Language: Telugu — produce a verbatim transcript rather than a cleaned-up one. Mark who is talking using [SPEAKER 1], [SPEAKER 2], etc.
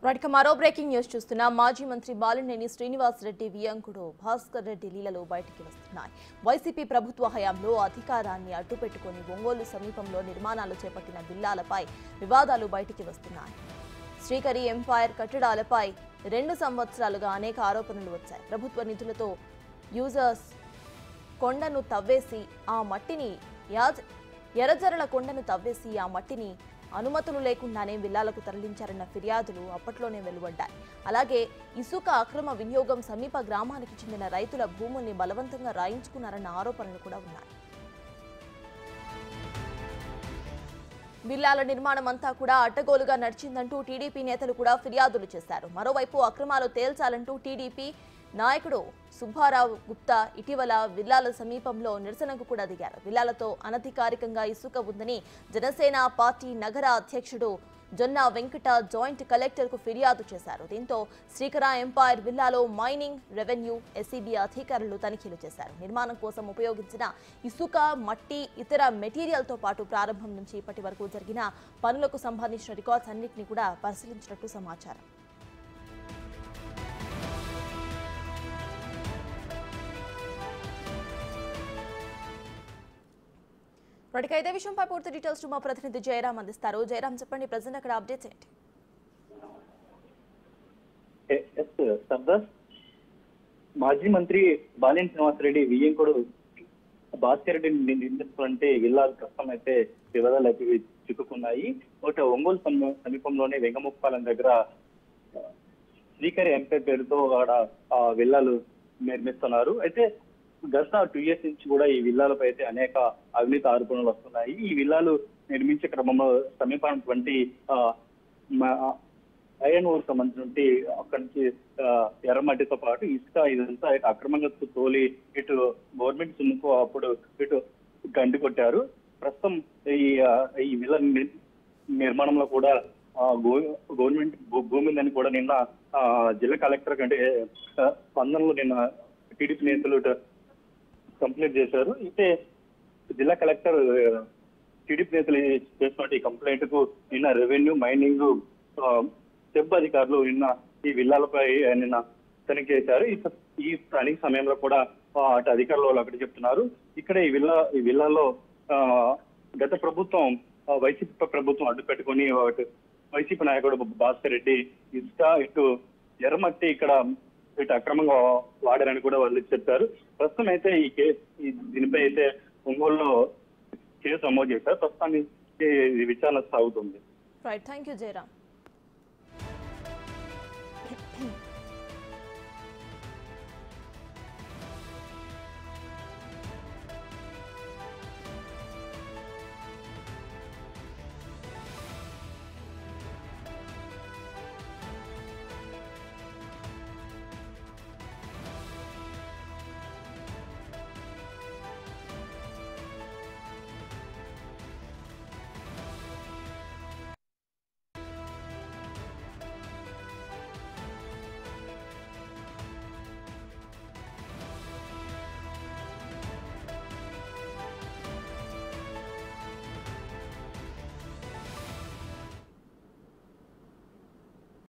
[SPEAKER 1] రైట్ మరో బ్రేకింగ్ న్యూస్ చూస్తున్నా మాజీ మంత్రి బాలినేని శ్రీనివాస్ రెడ్డి వియంకుడు భాస్కర్ రెడ్డి లీలలు బయటికి వస్తున్నాయి. వైసీపీ ప్రభుత్వ హయాంలో అధికారాన్ని అడ్డుపెట్టుకుని ఒంగోలు సమీపంలో నిర్మాణాలు చేపట్టిన విల్లాలపై వివాదాలు బయటికి వస్తున్నాయి. శ్రీకరి ఎంపైర్ కట్టడాలపై రెండు సంవత్సరాలుగా అనేక ఆరోపణలు వచ్చాయి. ప్రభుత్వ నిధులతో యూజర్స్ కొండను తవ్వేసి ఆ మట్టిని యాజ ఎర్రజర్ల కొండను తవ్వేసి ఆ మట్టిని అనుమతులు లేకుండానే విల్లాలకు తరలించారన్న ఫిర్యాదులు అప్పట్లోనే వెలువడ్డాయి. అలాగే ఇసుక అక్రమ వినియోగం, సమీప గ్రామానికి చెందిన రైతుల భూముల్ని బలవంతంగా రాయించుకున్నారన్న ఆరోపణలు కూడా ఉన్నాయి. విల్లాల నిర్మాణం అంతా కూడా అడ్డగోలుగా నడిచిందంటూ టీడీపీ నేతలు కూడా ఫిర్యాదులు చేశారు. మరోవైపు అక్రమాలు తేల్చాలంటూ టీడీపీ నాయకుడు సుబ్బారావు గుప్తా ఇటీవల విల్లాల సమీపంలో నిరసనకు కూడా దిగారు. విల్లాలతో అనధికారికంగా ఇసుక ఉందని జనసేన పార్టీ నగర అధ్యక్షుడు జొన్న వెంకట జాయింట్ కలెక్టర్కు ఫిర్యాదు చేశారు. దీంతో శ్రీకర ఎంపైర్ విల్లాలో మైనింగ్, రెవెన్యూ, ఎస్సీబీ అధికారులు తనిఖీలు చేశారు. నిర్మాణం కోసం ఉపయోగించిన ఇసుక, మట్టి, ఇతర మెటీరియల్తో పాటు ప్రారంభం నుంచి ఇప్పటి వరకు జరిగిన పనులకు సంబంధించిన రికార్డ్స్ అన్నింటినీ కూడా పరిశీలించినట్టు సమాచారం. రైట్ ఇదే విషయంపై పూర్తి డీటెయిల్స్ మా ప్రతినిధి జయరామ్ అందిస్తారు. జయరామ్, చెప్పండి, ప్రజెంట్ అక్కడ అప్డేట్స్ ఏంటి?
[SPEAKER 2] మాజీ మంత్రి బాలినేని శ్రీనివాస్ రెడ్డి వియ్యంకుడు భాస్కర్ రెడ్డిని నిర్మించాలంటే విల్లాలు ప్రస్తుతం అయితే వివాదాలు అయితే చిక్కుకున్నాయి. ఒకటి ఒంగోలు సమీపంలోనే వెంగముప్పాలెం దగ్గర శ్రీకరి ఎంపీ పేరుతో ఆడ విల్లాలు నిర్మిస్తున్నారు. అయితే గత టూ ఇయర్స్ నుంచి కూడా ఈ విల్లాలపై అయితే అనేక అవినీతి ఆరోపణలు వస్తున్నాయి. ఈ విల్లాలు నిర్మించే క్రమంలో సమీపమైనటువంటి ఐరన్ ఓర్ సంబంధించి అక్కడి నుంచి ఎర్రమట్టితో పాటు ఇసుక ఇదంతా అక్రమంగా తోలి ఇటు గవర్నమెంట్ సొమ్ముకు అప్పుడు ఇటు గండి కొట్టారు. ప్రస్తుతం ఈ ఈ విల్ల నిర్మాణంలో కూడా గవర్నమెంట్ భూమి ఉందని కూడా నిన్న జిల్లా కలెక్టర్ కంటే స్పందనలో నిన్న టీడీపీ నేతలు కంప్లైంట్ చేశారు. అయితే జిల్లా కలెక్టర్ టీడీపీ నేతలు చేసినటువంటి ఈ కంప్లైంట్ కు నిన్న రెవెన్యూ, మైనింగ్, సెబ్ అధికారులు నిన్న ఈ విల్లాలపై నిన్న తనిఖీ చేశారు. ఈ తనిఖీ సమయంలో కూడా అటు అధికారులు వాళ్ళు అక్కడ చెప్తున్నారు, ఇక్కడ ఈ విల్లా ఈ విల్లాలో గత ప్రభుత్వం వైసీపీ ప్రభుత్వం అడ్డు పెట్టుకుని వైసీపీ నాయకుడు భాస్కర్ రెడ్డి ఇసుక, ఇటు ఎర్రమట్టి ఇక్కడ ఇటు అక్రమంగా వాడారని కూడా వాళ్ళు చెప్పారు. ప్రస్తుతం అయితే ఈ కేసు దీనిపై అయితే ఒంగోలులో కేసు నమోదు చేశారు. ప్రస్తుతానికి విచారణ సాగుతుంది.
[SPEAKER 1] Right, thank you Jayaram.